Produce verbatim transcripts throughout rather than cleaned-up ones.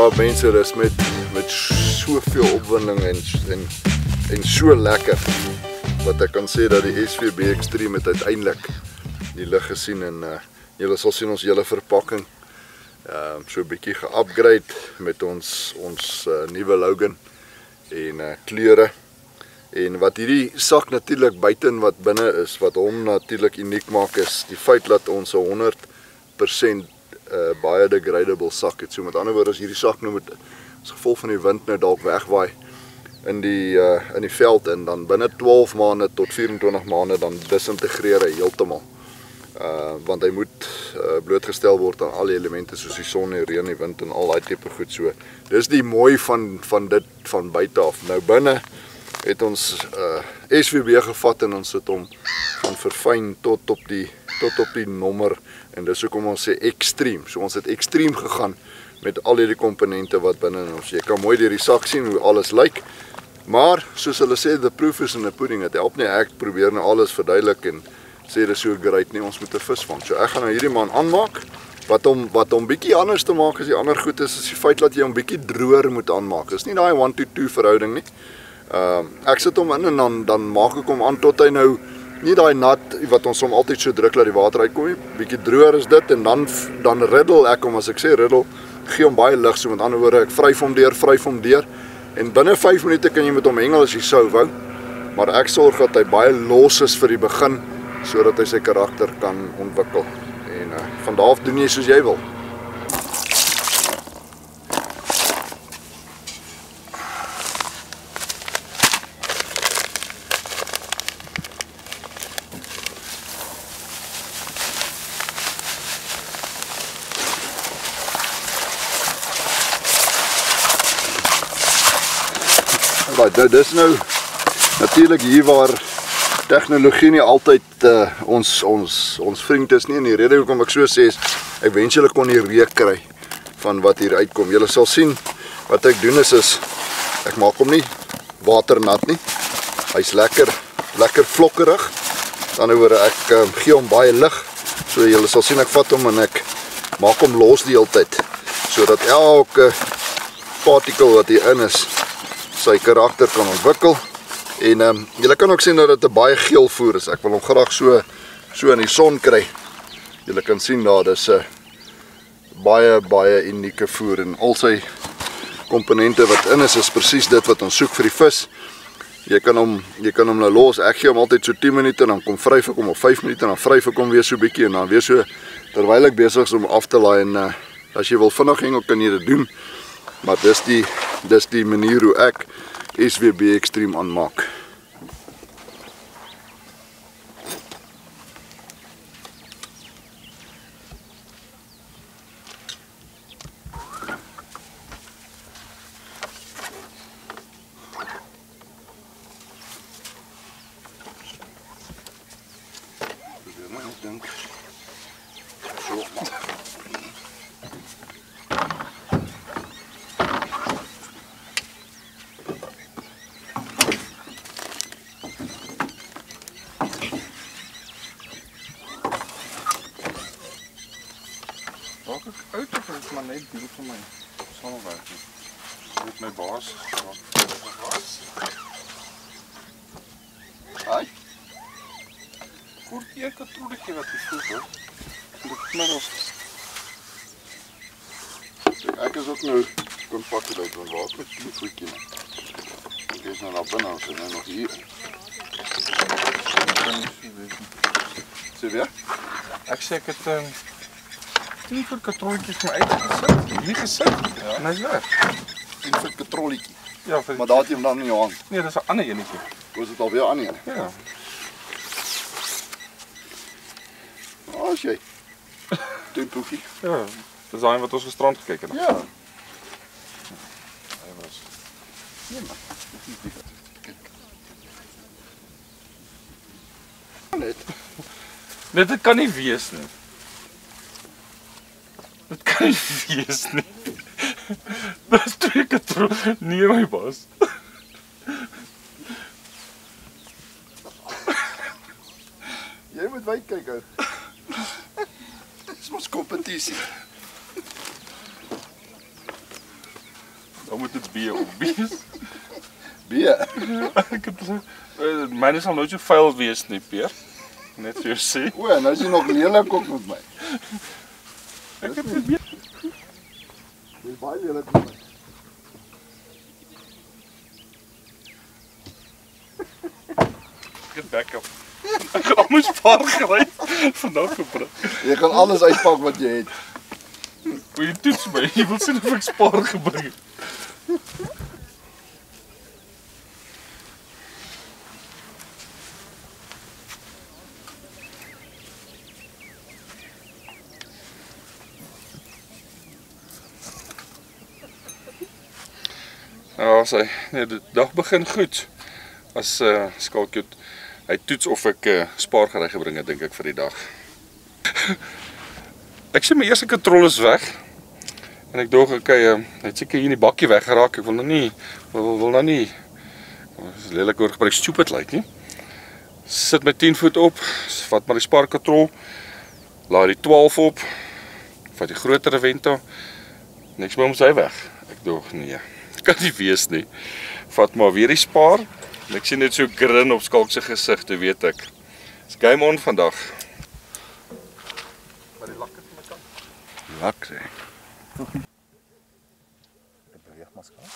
Ja, mense, dis met met soveel opwinding en en en so lekker wat ek kan sê dat die S V B Extreme het uiteindelik die lig gesien en uh, julle sal sien ons hele verpakking uh, so 'n bietjie ge-upgrade met ons ons uh, nuwe Logan en uh, kleure. En wat hierdie sak natuurlik buiten wat binne is, wat hom natuurlik uniek maak, is die feit dat ons 'n honderd persent uh, biodegradable sak het. So met ander woorde, as hierdie sak nou met as gevolg van die wind nou dalk wegwaai in die uh, in die veld en dan binne twaalf maande tot vyf-en-twintig maande dan disintegreer hy heeltemal. Uh, want hy moet uh, blootgestel word aan al die elemente soos die son, die reën, die wind en al daai tipe goed. So dis die mooi van van dit van buite af. Nou binne het ons uh, S V B gevat en ons het hom van verfyn tot op die tot op die nommer en dis hoekom ons sê extreme. So ons het extreme gegaan met al hierdie komponente wat binne in ons. Jy kan mooi deur die sak sien hoe alles lyk. Maar soos hulle sê, the proof is in the pudding. Dit help nie ek probeer nou alles verduidelik en sê dis so great nie, ons moet 'n vis vang. So ek gaan nou hierdie man aanmaak. Wat hom wat hom bietjie anders te maak as die ander goed is, is die feit dat jy hom bietjie droër moet aanmaak. Dis nie daai one to two verhouding nie. Ehm uh, ek sit hom in en dan dan maak ek hom aan tot hy nou nie daai nat wat ons hom altyd so druk laat die water uitkom nie. Bietjie droër is dit en dan dan riddel ek hom, as ek sê riddel, gee hom baie lig, so met ander woorde ek vryf hom deur, vryf hom deur en binne vyf minute kan jy met hom hengel as jy sou wou. Maar ek sorg dat hy baie los is vir die begin sodat hy sy karakter kan ontwikkel. En uh, van daar af doen jy soos jy wil. Right, dis nou natuurlik hier waar tegnologie nie altyd uh, ons ons ons vriend is nie, en die rede hoekom ek so sê is ek wens julle kon die reuk kry van wat hier uitkom. Julle sal sien wat ek doen is is ek maak hom nie waternat nie. Hy's lekker lekker vlokkerig. Dan oor ek um, gee hom baie lig. So julle sal sien ek vat hom en ek maak hom los die hele tyd sodat elke partikel wat hier in is sy karakter kan ontwikkel. En um, julle kan ook sien dat dit 'n baie geel voer is. Ek wil hom graag so so in die son kry. Julle kan sien daar dis 'n baie baie unieke voer en al sy komponente wat in is is presies dit wat ons soek vir die vis. Jy kan hom jy kan hom nou los. Ek gee hom altyd so tien minute en dan kom vryf ek hom of vyf minute en dan vryf ek hom weer so bietjie en dan weer so terwyl ek besig is om af te laai en uh, as jy wil vinnig hengel kan jy dit doen. Maar dis die dis die manier hoe ek S V B Extreme aanmaak. Probeer maar ek dink. So. Raak ek uit of is maar net deel van my samewerking? Met my baas. Hi. Kort een katrolletjie wat jy voel hoor. Dit middels. Ek is ook nou kon pak dit uit want waar het die voetjie? Ek is nou na binne ons en nog hier. Sê weer? Ek sê ek het um, tien voet katrolletjies my uitgesit, nie gesit, ja. En hy's weg. tien voet katrolletjie. Ja, vir Maar daar het jy hom dan in jou hand. Nee, dis 'n ander enetjie. Hoe is dit alweer aan een? Ja. Waar is jy? Tempoekie. Ja, dis daai wat ons gisterand gekyk het. Ja. Hy was. Nee man, dis nie die wat. Kyk. Net. Nee, dit kan nie wees nie. Dit kan nie wees nie. Dis twee katrol. Nee my baas. Jy moet wyd kyk ou. Dis mos kompetisie. Dan moet dit B of wees. B. Ek het uh, myne sal nooit so vuil wees nie, Peer. Net so sê. O, nou is jy nog lelik ook met my. Ek het dit B. Jy is baie lelik met my. Ek het backup. Ek gaan al my spaar gery vandag gebruik. Jy kan alles uitpak wat jy het. Wil jy toets my? Jy wil sien of ek spaar gebring het. Ja, sy, nee, die dag begin goed. As uh, Skalkie hy toets of ek uh, spaargerei gebring het, dink ek vir die dag. Ek sien my eerste katrol is weg. En ek dink okay, uh, hy het seker hier in die bakkie weggeraak. Ek wil nou nie wil, wil nou nie is lelik oor gebruik stupid lyk nie. Sit my tien voet op, vat maar die spaarkatrol, laai die twaalf op, vat die groter Venta. Niks meer om sy weg. Ek dink nee. Kan nie wees nie. Vat maar weer die spaar. En ek sien net so grin op Skalk se gesig, toe weet ek. Dis game on vandag. Maar die lak is van my kant. Lak sê. Dit beweeg maar skaars.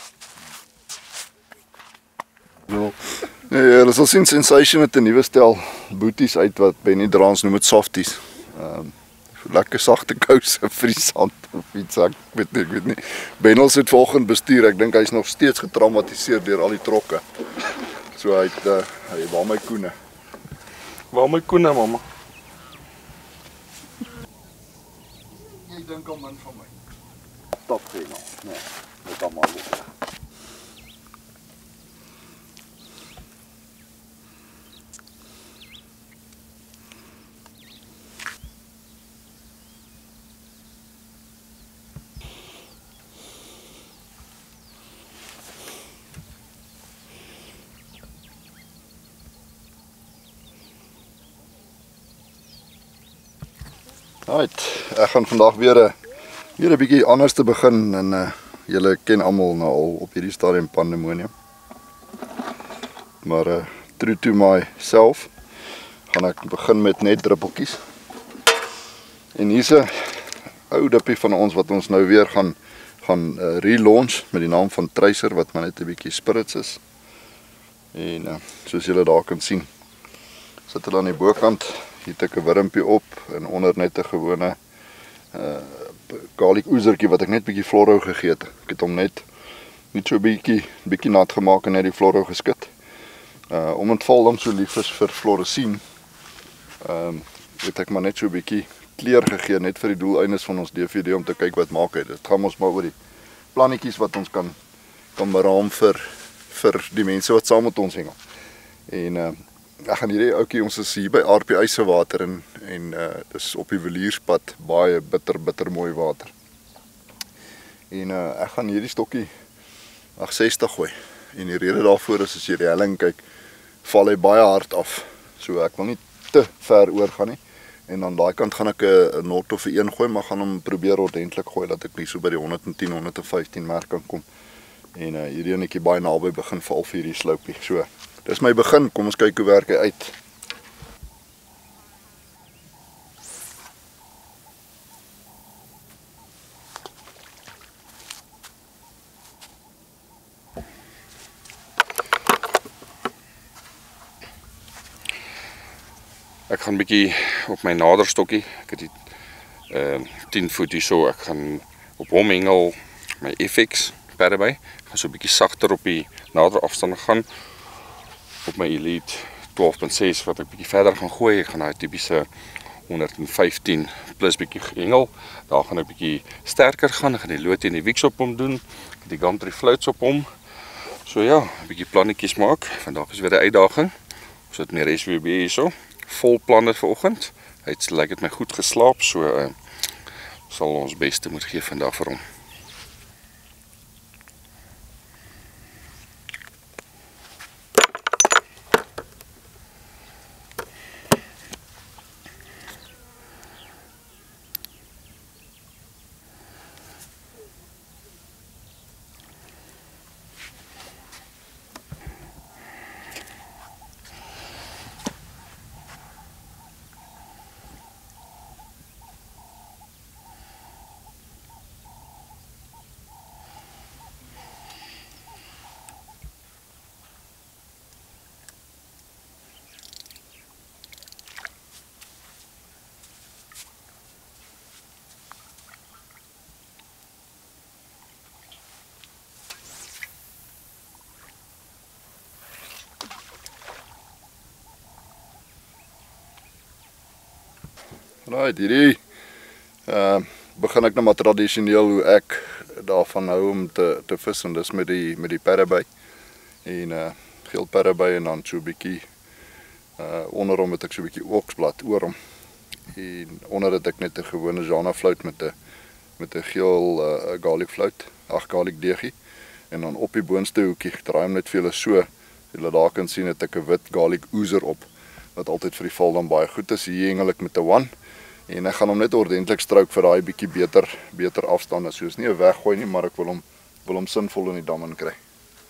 Ja. Nee, hulle sal sien Sensation met 'n nuwe stel booties uit wat Benny Draans noem dit softies. Ehm um, lekker sagte kouse vir die sand of iets, ek weet nie, ek weet nie. Bennels het volgende bestuur, ek dink hy's nog steeds getraumatiseer deur al die trokke. So hy het, uh, hy waar my koene. Waar my koene, mamma? Jy dink al min van my. Top gee nou, nee, dit kan maar loop. Right, ek gaan vandag weer 'n weer 'n bietjie anders te begin en uh, julle ken almal nou al op hierdie stadium pandemonium. Maar uh, true to myself gaan ek begin met net druppeltjies. En hier's 'n ou dippie van ons wat ons nou weer gaan gaan uh, relaunch met die naam van Tracer wat maar net 'n bietjie spirits is. En uh, soos julle daar kan sien, sit hulle aan die bokant. Hier het ek 'n wurmpie op en onder net 'n gewone uh garlic oezertjie wat ek net bietjie floro gegee het. Ek het hom net net so bietjie bietjie nat gemaak en net die floro geskit. Uh om dit val hom so lief is vir fluoresien. Ehm um, het ek maar net so bietjie kleur gegee net vir die doeleindes van ons D V D om te kyk wat maak hy. Dit gaan ons maar oor die plannetjies wat ons kan kan beraam vir vir die mense wat saam met ons hengel. En uh ek gaan hierdie ouetjie, ons is hier by R P IJsewater en en uh dis op die Vilierspad, baie bitter bitter mooi water. En uh ek gaan hierdie stokkie agt sestig gooi. En die rede daarvoor is as jy die helling kyk, val hy baie hard af. So ek wil nie te ver oor gaan nie. En aan daai kant gaan ek 'n not of 'n een gooi, maar gaan hom probeer ordentlik gooi dat ek nie so by die honderdtien, honderdvyftien merk kan kom. En uh hierdie enetjie baie naby begin val vir hierdie sloupie. So dis my begin, kom ons kyk hoe werk hy uit. Ek gaan 'n bietjie op my naderstokkie. Ek het die uh tien voet hier so. Ek gaan op hom hengel my F X perde by. Ek gaan so 'n bietjie sagter op die nader afstande gaan. Op my Elite twaalf punt ses wat ek bietjie verder gaan gooi. Ek gaan daai tipiese honderdvyftien plus bietjie hengel. Daar gaan ek bietjie sterker gaan. Ek gaan die lood en die wieks op hom doen. Die Gumtree floats op hom. So ja, 'n bietjie plannetjies maak. Vandag is weer 'n uitdaging. Ons het meer S W B hierso. Vol planne vir oggend. Hy het lyk dit my goed geslaap, so uh, sal ons beste moet gee vandag vir hom. Right, hierdie uh, begin ek nou maar tradisioneel hoe ek daarvan hou om te, te vis, en dis met die, met die perreby. En uh, geel perreby en dan so 'n bietjie uh, onderom het ek so 'n bietjie oksblad oor hom. En onder het ek net 'n gewone Jana flout met 'n met 'n geel uh, garlic flout, ag garlic deegie. En dan op die boonste hoekie, ek draai hom net vir julle so. Julle daar kan sien het ek 'n wit garlic oozer op, wat altyd vir die val dan baie goed is. Hier hengel ek met 'n one. En ek gaan hom net ordentlik strouk vir daai bietjie beter beter afstande. So is nie 'n weggooi nie, maar ek wil hom wil hom sinvol in die dam in kry.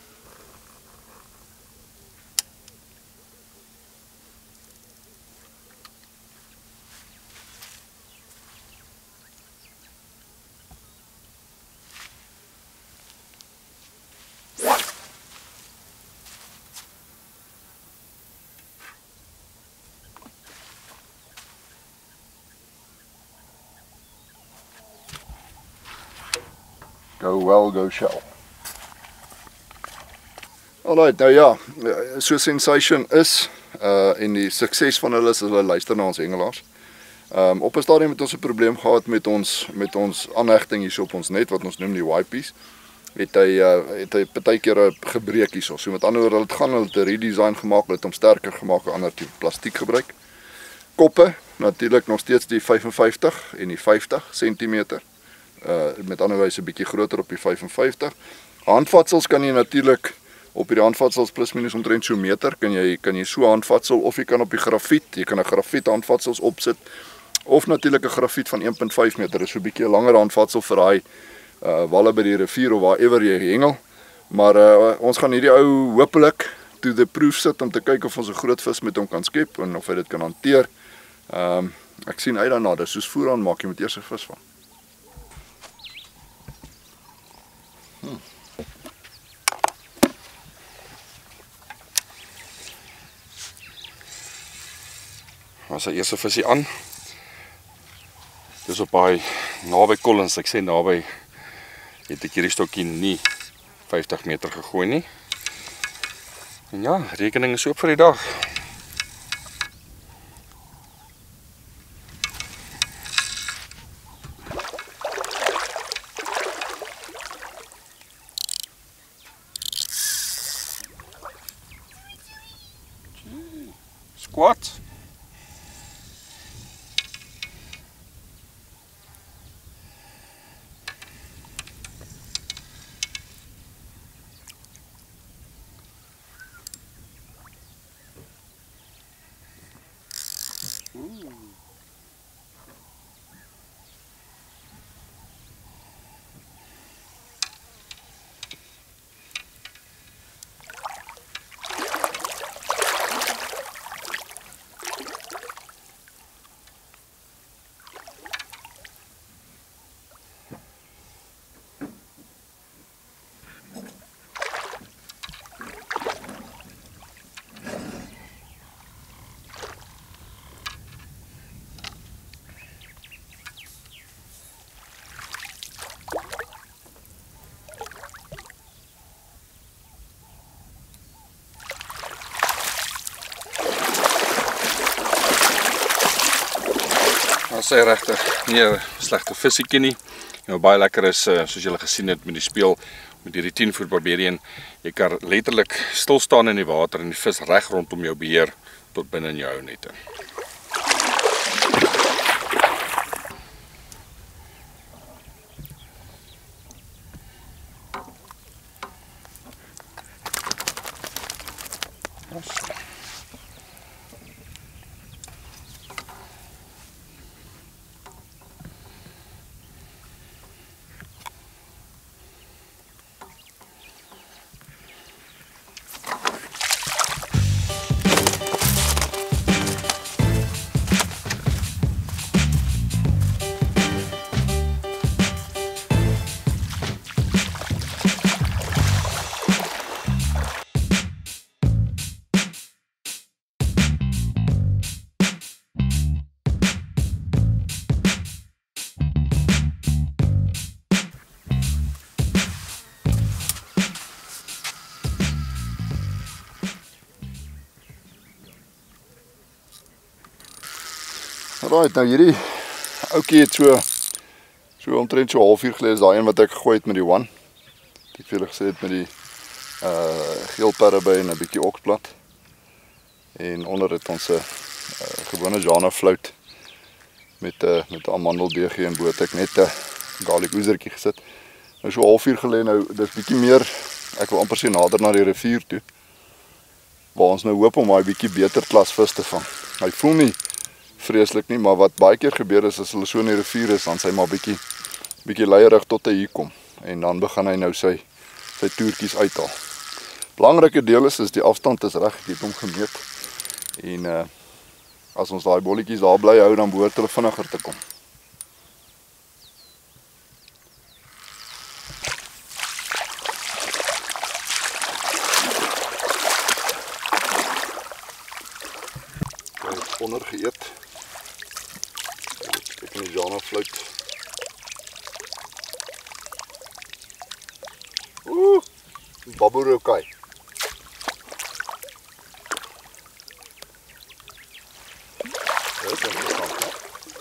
Go well, go shall. Alright, nou ja, so Sensation is, uh, en die sukses van hulle is as hulle luister na ons hengelaars. Um, op 'n stadium het ons 'n probleem gehad met ons met ons aanhegting hier op ons net, wat ons noem die Y-piece. Het hy uh, het hy partykeer gebreek hierso. So met ander woorde, hulle het gaan hulle het 'n redesign gemaak, hulle het hom sterker gemaak, 'n ander tipe plastiek gebruik. Koppe, natuurlik nog steeds die vyf en vyftig en die vyftig sentimeter. Uh, met ander wyse 'n bietjie groter op die vyf en vyftig. Handvatsels kan jy natuurlik op hierdie handvatsels plus minus omtrent so meter kan jy kan jy so handvatsel, of jy kan op die grafiet, jy kan 'n grafiet handvatsels opsit, of natuurlik 'n grafiet van een punt vyf meter, is so 'n bietjie 'n langer handvatsel vir daai uh, walle by die rivier of waarever jy hengel. Maar uh, ons gaan hierdie ou hopelik to the proof sit om te kyk of ons 'n groot vis met hom kan skep en of hy dit kan hanteer. Um, ek sien uit daarna, dis soos voer aan maak, jy moet eers 'n vis vang. Hmm. Was die eerste visie aan. Dis op baie naby Collins, ek sê naby, het ek hierdie stokkie nie vyftig meter gegooi nie. En ja, rekening is oop vir die dag. Squat. Dat is regtig nie 'n slegte visiekie nie. En wat baie lekker is, soos julle gesien het met die speel met hierdie tien voet barbarian, jy kan letterlik stil staan in die water en die vis reg rondom jou beheer tot binne in jou nette. Right, nou hierdie oukie het so so omtrent so halfuur gelede is daai een wat ek gegooi het met die one. Ek het vir julle gesê het met die uh geel perreby en 'n bietjie oksplat. En onder het ons 'n uh, gewone Jana flout met 'n uh, met 'n amandel B G en boot ek net 'n uh, garlic oezertjie gesit. Nou so halfuur gelede nou, dis bietjie meer, ek wil amper sê nader na die rivier toe. Waar ons nou hoop om daai bietjie beter klas vis te vang. Hy voel nie vreeslik nie, maar wat baie keer gebeur is as hulle so in die rivier is, dan sy maar bietjie bietjie leierig tot hy hier kom en dan begin hy nou sy sy toertjies uithaal. Belangrike deel is is die afstand is reg, ek het hom gemeet. En uh as ons daai bolletjies daar bly hou, dan behoort hulle vinniger te kom. Onder geëet. Kyk in die Jana flout. Oeh, baboerokai. Dit is interessant, hè?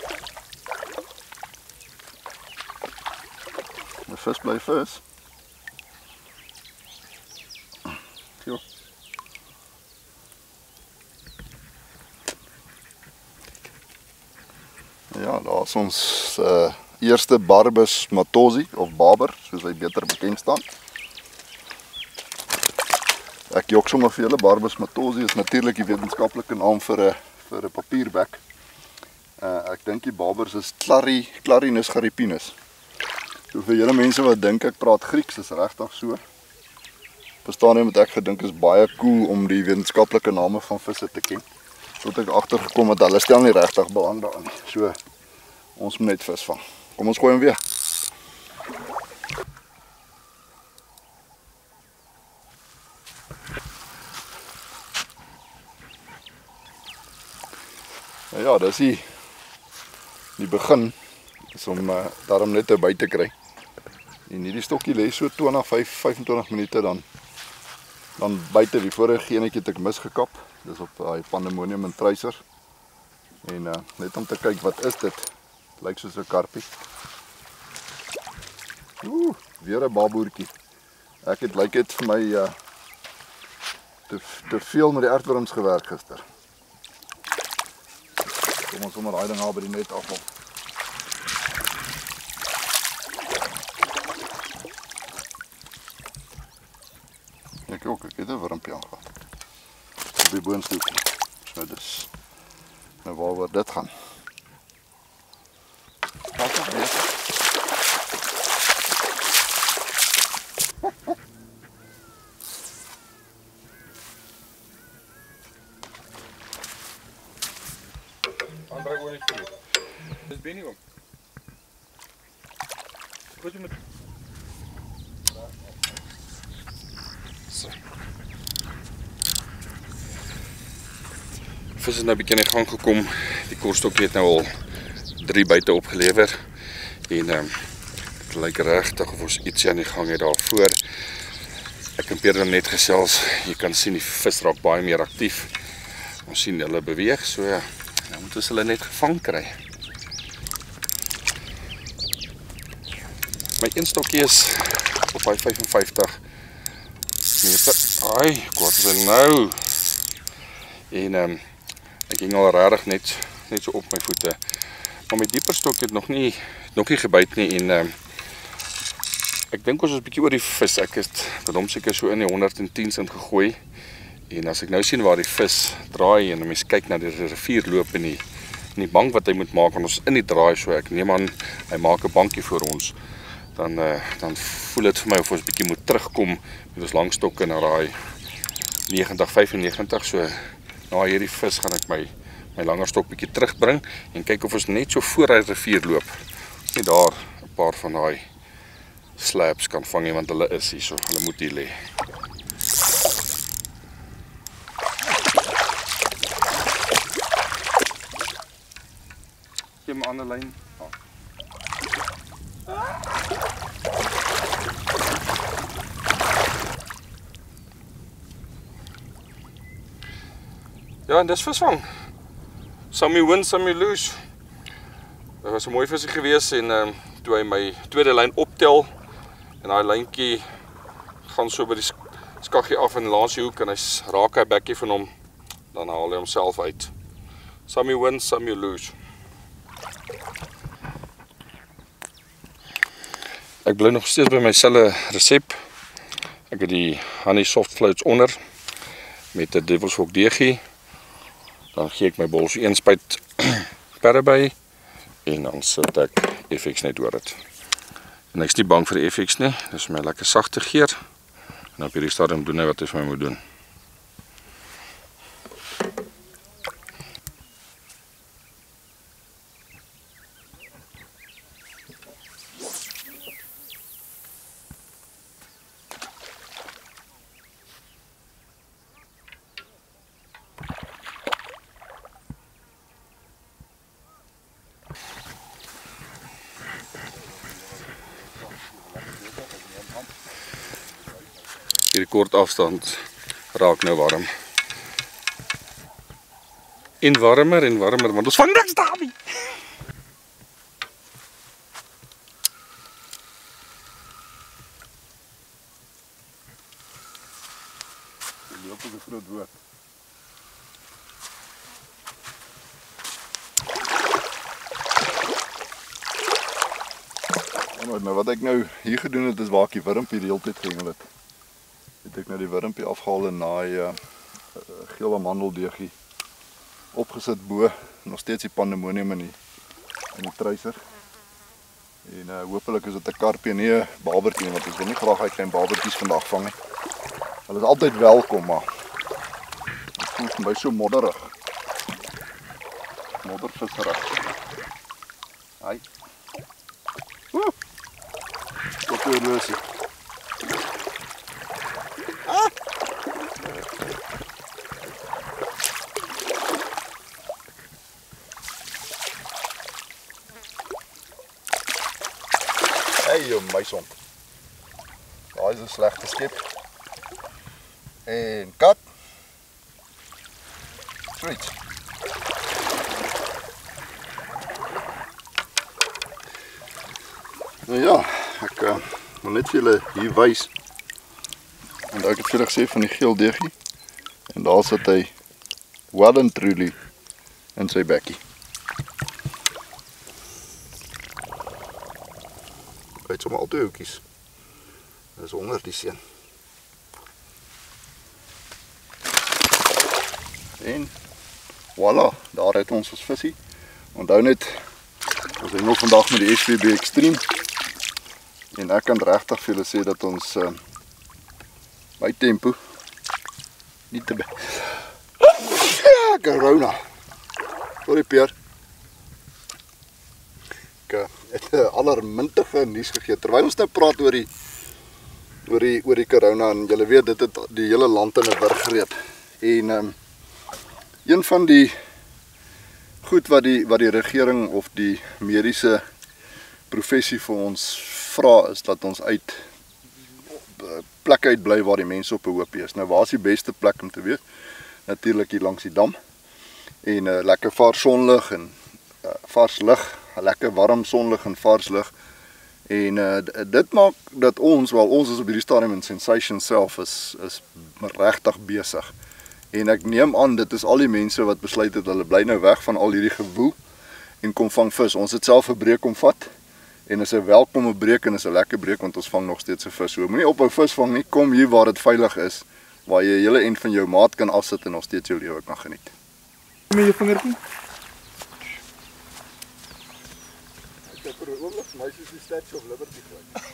Die vis bly vis. Jo. Ja, daar is ons uh, eerste Barbus matosi of baber, soos hy beter bekend staan. Ek jok sommer vir julle, Barbus matosi is natuurlik die wetenskaplike naam vir 'n vir 'n papierbek. Uh, ek dink die babers is Clari, Clarinus garipinus. So vir julle mense wat dink ek praat Grieks, is regtig so. Verstaan jy wat ek gedink is baie cool om die wetenskaplike name van visse te ken. Tot ek agtergekom het, hulle stel nie regtig belang daarin nie. So, ons moet net vis vang. Kom ons gooi hom weer. Nou ja, dis die, die begin, is om uh, daarom net by te kry. En hierdie stokkie lê so twintig, vyfentwintig minute dan, dan buite. Die vorige genetjie het ek misgekap. Dis op daai uh, pandemonium en truiser. En uh, net om te kyk wat is dit. Lyk soos 'n karpie. Ooh, weer 'n baboertjie. Ek het lyk dit vir my uh, te te veel met die aardwurms gewerk gister. Kom ons sommer daai ding daar by die net afhaal. Ek ook, ek het 'n wurmpie aangehad. Op die boonstoepie. So dis nou waaroor dit gaan. Wat nog meer? Andra gewoon niet voor. Dis Benny ook. Goed met. So. Vis is nou bietjie in gang gekom. Die korstokkie het nou al drie buite opgelewer. En ehm um, dit lyk regtig of ons ietsie aan die gang het daarvoor. Ek en Peter net gesels. Jy kan sien die vis raak baie meer aktief. Ons sien hulle beweeg, so ja. Nou moet ons hulle net gevang kry. My een stokkie is op hy vyf en vyftig meter. Ai, wat is dit nou? En ehm um, ek ging al regtig net net so op my voete. Maar my dieper stok het nog nie nog nie gebyt nie en ehm um, ek dink ons is 'n bietjie oor die vis. Ek het met hom seker so in die honderd en tien sent gegooi. En as ek nou sien waar die vis draai en mens kyk na die rivier loop en die en die bank wat hy moet maak en ons in die draai, so ek neem aan hy maak 'n bankie vir ons. Dan uh, dan voel dit vir my of ons bietjie moet terugkom met ons langstokke na daai negentig vyfennegentig. So na hierdie vis gaan ek my my langer stok bietjie terugbring en kyk of ons net so voor hy rivier loop. Net daar 'n paar van daai slabs kan vang nie, want hulle is hier so, hulle moet hier lê. Gee my ander lyn. Ah. Ja, en dis visvang. Some you win, some you lose. Dit was 'n mooi visie gewees en ehm um, toe hy my tweede lyn optel en daai lyntjie gaan so by die skaggie af in die laaste hoek en hy raak hy bekkie van hom, dan haal hy homself uit. Some you win, some you lose. Ek bly nog steeds by my selfe resep. Ek het die honey soft floats onder met 'n Devil's Fork deegie. Dan gee ek my bol so een spuit perre by en dan sit ek F X net oor dit. En ek is nie bang vir die F X nie, dis my lekker sagte geur. En op hierdie stadium doen hy wat hy vir my moet doen. Hierdie kort afstand raak nou warm. En warmer en warmer, want ons vang niks daarmee. Die loop is 'n groot woord. Nou wat ek nou hier gedoen het is waar ek die wurmpie die hele tyd gehengel het. Het ek nou die wurmpie afgehaal en naai uh, geel amandeldeegie opgesit bo, nog steeds die pandemonium in die in die truiser. En uh, hopelik is dit 'n karpie, nie 'n babertjie, want ek wil nie graag uit klein babertjies vandag vang nie. Hulle is altyd welkom, maar dit voel vir my so modderig. Moddervisserig. Hai. Woe! Tot die horlosie. Ah! Hey, jou muishond. Daar is 'n slegte skep. En kat. Switch. Nou ja, ek uh, wil net vir julle hier wys. En ek het vir julle gesê van die geel deegie. En daar sit hy well and truly in sy bekkie. Hy het sommer al twee hoekies. Dis honger die seun. En voilà, daar het ons ons visie. Onthou net, ons het nog vandag met die S V B Extreme. En ek kan regtig vir julle sê dat ons uh, by tempo nie te be... Ja, corona. Sorry Peer. Ek uh, het 'n allermintige nuus gegee terwyl ons nou praat oor die oor die oor die corona en julle weet dit het die hele land in 'n wurg gereed. En um, een van die goed wat die wat die regering of die mediese professie vir ons vra is dat ons uit plekke uit bly waar die mense op 'n hoopie is. Nou waar is die beste plek om te wees? Natuurlik hier langs die dam. En uh, lekker vars sonlig en uh, vars lig, lekker warm sonlig en vars lig. En uh, dit maak dat ons, wel ons is op hierdie stadium in Sensation self is is regtig besig. En ek neem aan dit is al die mense wat besluit het hulle bly nou weg van al hierdie gewoel en kom vang vis. Ons het self 'n breek om vat. En is 'n welkome breek en is 'n lekker breek want ons vang nog steeds 'n vis. So moenie ophou vis vang nie. Kom hier waar dit veilig is, waar jy 'n hele end van jou maat kan afsit en nog steeds jou lewe kan geniet. Met jou vingertjie. Ek het vir 'n oomblik vir my soos die Statue of Liberty gelyk.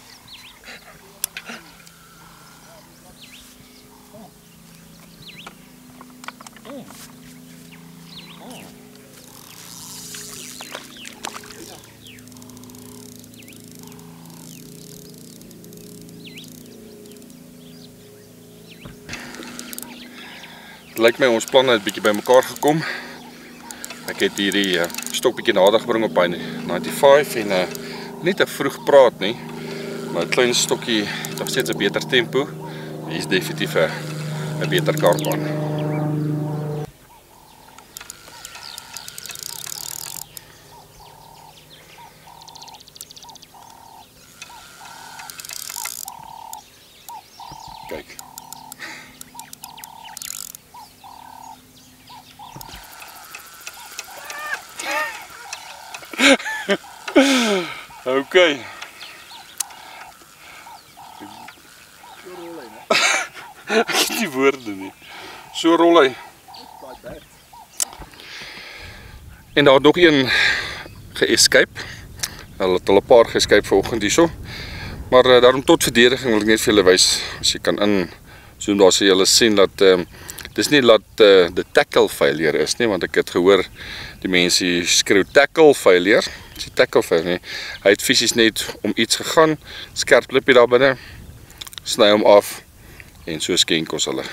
Het lyk my ons planne het bietjie bymekaar gekom. Ek het hierdie uh, stok bietjie nader gebring op by vyf en uh, nie te vroeg praat nie, maar 'n klein stokkie het nog steeds 'n beter tempo. Hier is definitief 'n 'n beter karpbaan. Okay. Ek het die woorde nie. So rol hy. En daar het nog een ge-escape. Hulle het al 'n paar ge-escape vanoggend hierso. Maar uh, daarom tot verdediging wil ek net vir julle wys, as jy kan in zoom daar sê julle sien dat um, dis nie dat uh, die tackle failure is nie, want ek het gehoor die mense hier skreeu tackle failure. Dis die tackle failure nie. Hy het fisies net om iets gegaan, skerp klippie daar binne, sny hom af en so skenk ons hulle.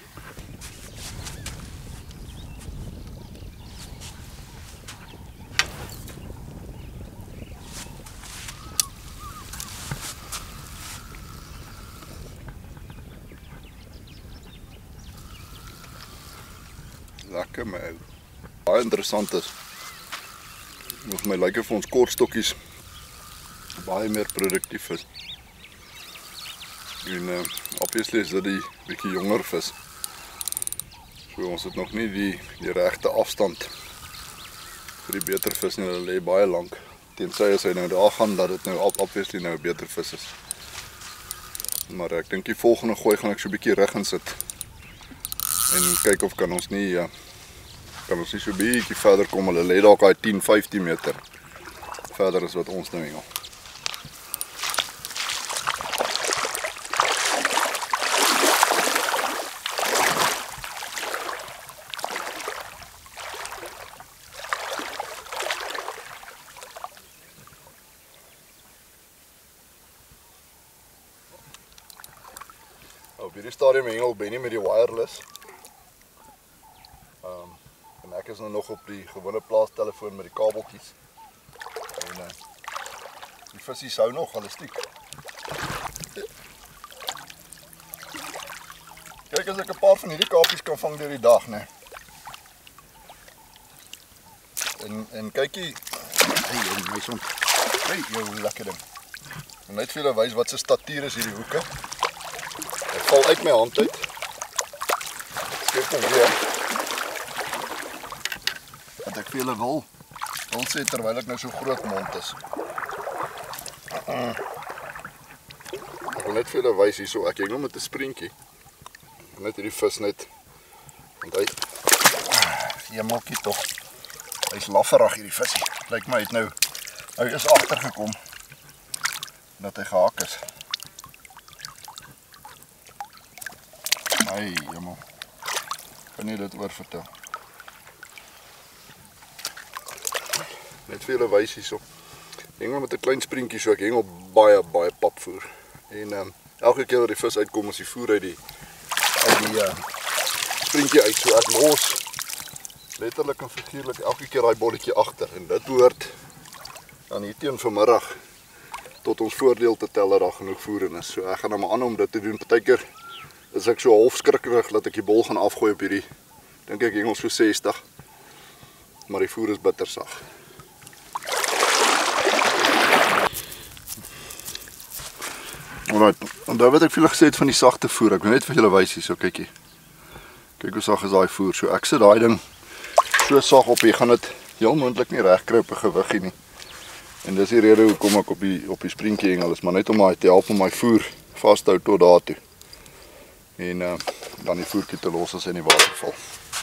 Lekker my ou. Baie interessant is. Of my lyk vir ons kortstokkies baie meer produktief is. En uh, obviously is dit die bietjie jonger vis. So ons het nog nie die die regte afstand vir die beter vis nie. Hulle lê baie lank. Tensy as hy nou daar gaan dat dit nou obviously nou 'n beter vis is. Maar ek dink die volgende gooi gaan ek so 'n bietjie rig insit. En kyk of kan ons nie uh, kan ons nie so bietjie verder kom. Hulle lê dalk daai tien, vyftien meter verder as wat ons nou hengel. Op hierdie stadium hengel Benny met die wireless. Um, en ek is nou nog op die gewone plaastelefoon met die kabeltjies. En uh, die visies hou nog, hulle stiek. Kyk as ek 'n paar van hierdie kapies kan vang deur die dag, né? En en kykie, hey, my son. Hey, jou lekker ding. En net vir julle wys wat se statuur is hierdie hoeke. Dit val uit my hand uit. Skep hom weer. Wat ek vir julle wil, wil sê terwyl ek nou so groot mond is. Ek wil net vir julle wys hierso, ek hengel met 'n sprientjie. Net hierdie vis net, want hy, jemalkie tog, hy is lafferig hierdie visie. Lyk my, hy het nou, hy is agtergekom, dat hy gehaak is. Ai, jemal, kan nie dit oor vertel. Net vir julle wys hierso. Hengel met 'n klein sprientjie, so ek hengel baie baie papvoer. En um, elke keer wat die vis uitkom, is die voer uit die uit die uh, sprientjie uit. So ek los letterlik en figuurlik elke keer daai bolletjie agter. En dit behoort dan hier teen vanmiddag tot ons voordeel te tel dat daar genoeg voer in is. So ek gaan nou maar aan om dit te doen. Partykeer is ek so half skrikkerig dat ek die bol gaan afgooi op hierdie. Dink ek hengel so sestig. Maar die voer is bittersag. Alright, en daar wat ek vir julle gesê het van die sagte voer, ek wil net vir julle wys hier, so kykie. Kyk hoe sag is daai voer, so ek sit daai ding so sag op, jy gaan dit heel moontlik nie reg kry op 'n gewiggie nie. En dis die rede hoekom ek op die op die sprientjie hengel is, maar net om my te help om my voer vas te hou tot daartoe. En uh, dan die voertjie te los as hy in die water val.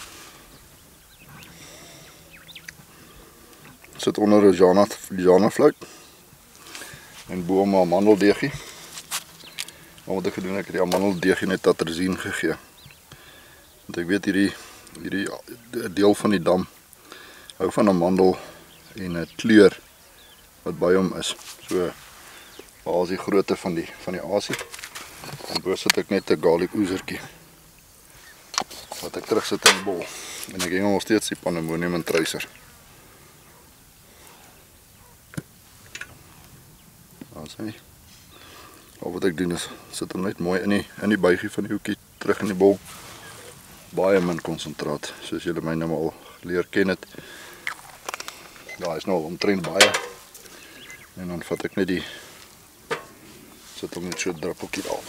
Sit onder 'n Jana, Jana vloek en bo hom 'n amandeldeegie. Maar wat ek gedoen het, ek het die amandeldeegie net atrazine gegee. Want ek weet hierdie hierdie deel van die dam hou van amandel en 'n kleur wat by hom is. So waar is die grootte van die van die asie? En bo sit ek net 'n garlic oezertjie wat ek terug sit in die bol. En ek hengel nog steeds die Pandemonium en Tracer. Daar sê. Al wat ek doen is sit hom net mooi in die in die buigie van die hoekie terug in die bol. Baie min konsentraat, soos julle my nou al leer ken het. Daar is nou al omtrent baie. En dan vat ek net die sit hom net so 'n druppeltjie daar.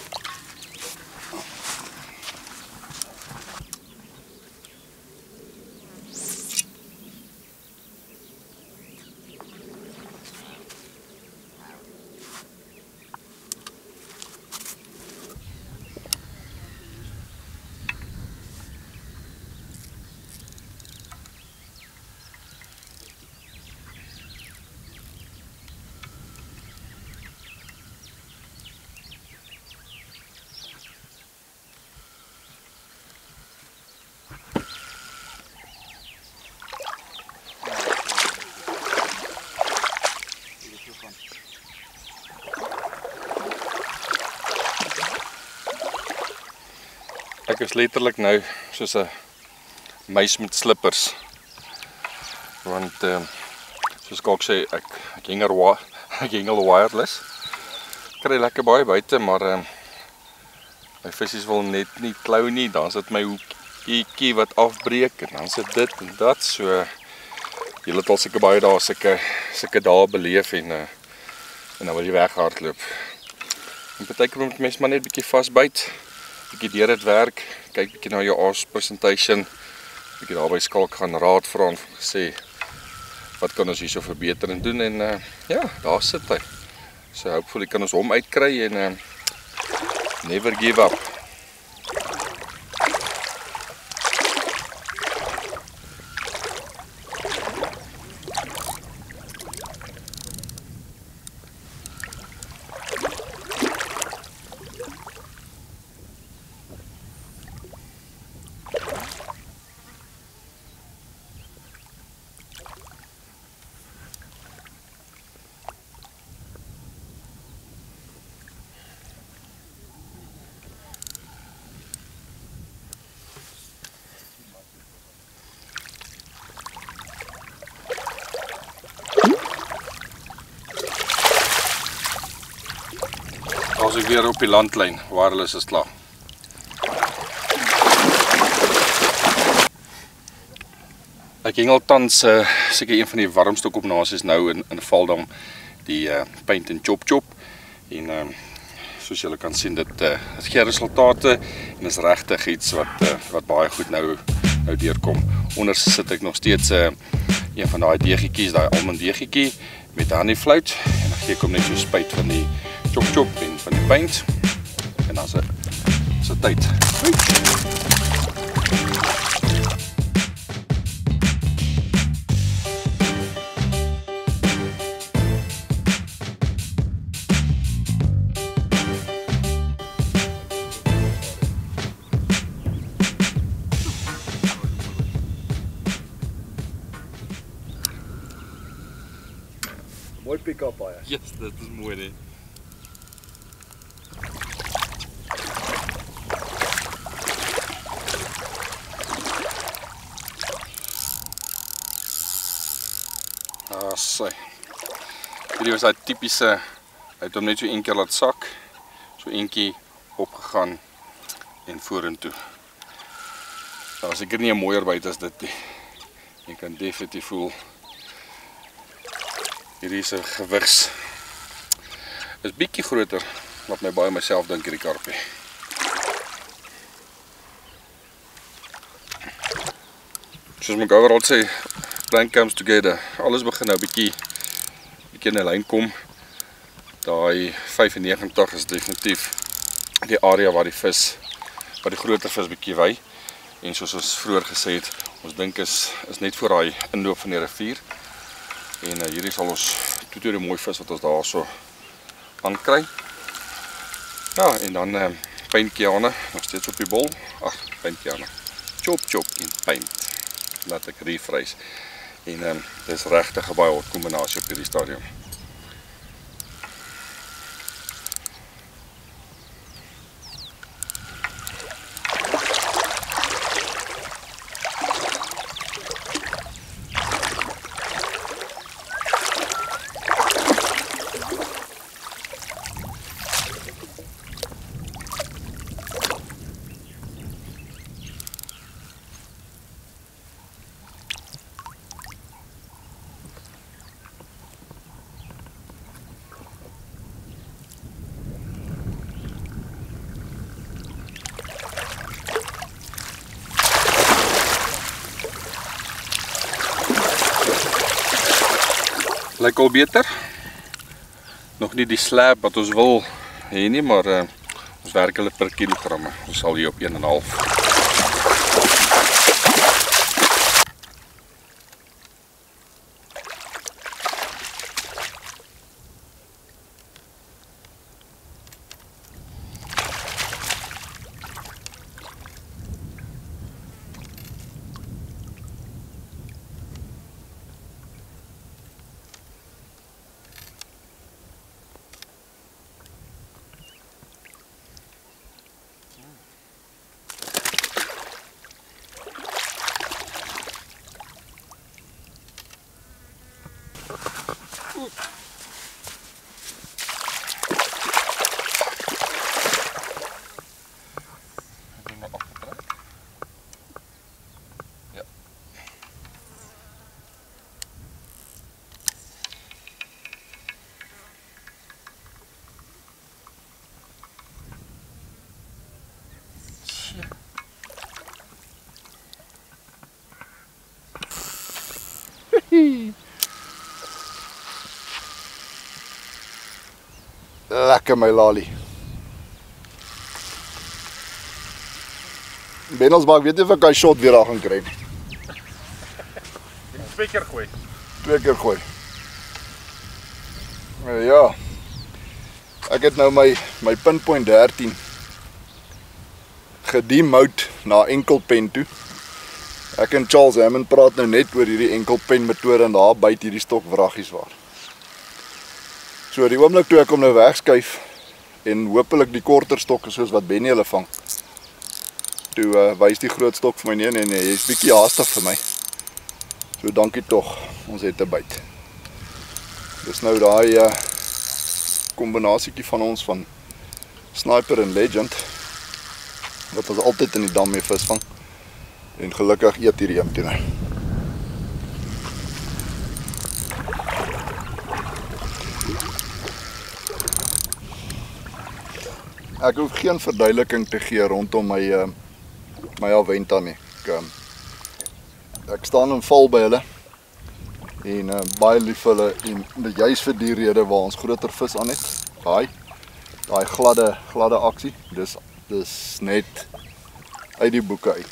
Ek is letterlik nou soos 'n muis met slippers. Want uh, soos ek sê, ek ek hengel ek hengel wireless. Kry lekker baie buite, maar uh, my visies wil net nie klou nie. Dan sit my hoekie wat afbreek en dan sit dit en dat. So jy het al seker baie dae sulke sulke dae beleef en uh, en dan wil jy weghardloop. En partykeer moet mens maar net bietjie vasbyt, bietjie deur dit werk, kyk bietjie na jou aas presentation, bietjie daarby skalk gaan raad vra en sê wat kan ons hierso verbeter en doen en uh, ja, daar sit hy. So hopefully kan ons hom uitkry en uh, never give up. Als ek weer op die landlyn, wireless is klaar. Ek hengel tans uh, seker een van die warmste kombinasies nou in in Valdam, die uh, paint en chop chop en uh, soos julle kan sien dit uh, het gee resultate en is regtig iets wat uh, wat baie goed nou nou deurkom. Onder sit ek nog steeds uh, een van daai deegietjies, daai almond deegietjie met honey float en dan gee ek hom net so spuit van die chop chop en van die paint en dan se se tyd. Mooi pick-up baie. Yes, dit is mooi nee. Ah, sy. Hierdie was daai tipiese, hy het hom net so een keer laat sak, so eentjie opgegaan en vorentoe. Daar is seker nie 'n mooier byt as dit nie. Jy kan definitief voel. Hierdie is 'n gewigs. Is bietjie groter, wat my baie myself dink hierdie karpie. Soos McGovern al sê, plan comes together. Alles begin nou bietjie bietjie in 'n lyn kom. Daai vyfennegentig is definitief die area waar die vis, waar die groter vis bietjie wy. En soos ons vroeër gesê het, ons dink is is net voor daai inloop van die rivier. En uh, hierdie sal ons toetoe die mooi vis wat ons daar so aankry. Ja, en dan uh, pynkiane, nog steeds op die bol. Ag, pynkiane. Chop chop en paint. Laat ek refresh. En um, dis regtig 'n baie hot kombinasie op hierdie stadium. Lyk al beter. Nog nie die slab wat ons wil hê nie, maar uh, ons werk hulle per kilogramme. Ons sal hier op een en 'n half. Lekker my lalie. Benels, maar ek weet nie of ek hy shot weer daar gaan kry. Twee keer gooi. Twee keer gooi. Uh, ja. Ek het nou my my pinpoint dertien gedemout na enkelpen toe. Ek en Charles Hammond praat nou net oor hierdie enkelpen metode en daar byt hierdie stok wraggies waar. So die oomblik toe ek hom nou wegskuif en hopelik die korter stokke soos wat Benny hulle vang. Toe uh, wys die groot stok vir my nee nee nee, jy's bietjie haastig vir my. So dankie tog, ons het 'n byt. Dis nou daai uh, kombinasietjie van ons van sniper en legend wat ons altyd in die dam mee visvang. En gelukkig eet hierdie een teen. Ek hoef geen verduideliking te gee rondom my uh, my Aventa nie. Ek, um, ek staan en val by hulle en uh, baie lief vir hulle en juist vir die rede waar ons groter vis aan het. Daai daai gladde gladde aksie. Dis dis net uit die boeke uit.